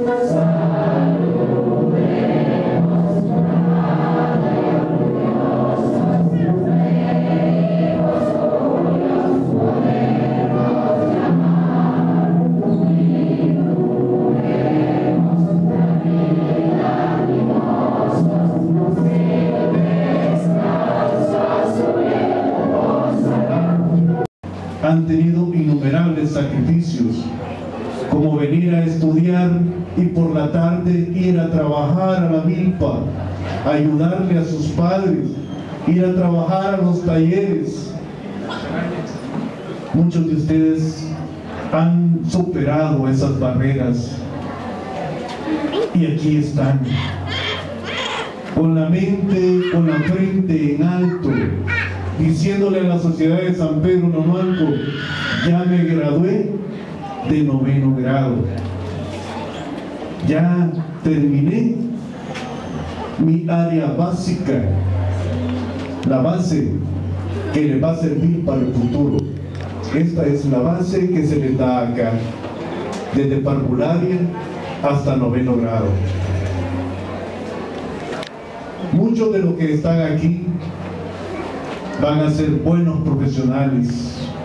Han tenido innumerables sacrificios, como venir a estudiar y por la tarde ir a trabajar a la milpa, ayudarle a sus padres, ir a trabajar a los talleres. Muchos de ustedes han superado esas barreras y aquí están, con la mente, con la frente en alto, diciéndole a la sociedad de San Pedro Nonualco: ya me gradué de 9º grado, ya terminé mi área básica, la base que le va a servir para el futuro. Esta es la base que se les da acá, desde parvularia hasta 9º grado. Muchos de los que están aquí van a ser buenos profesionales,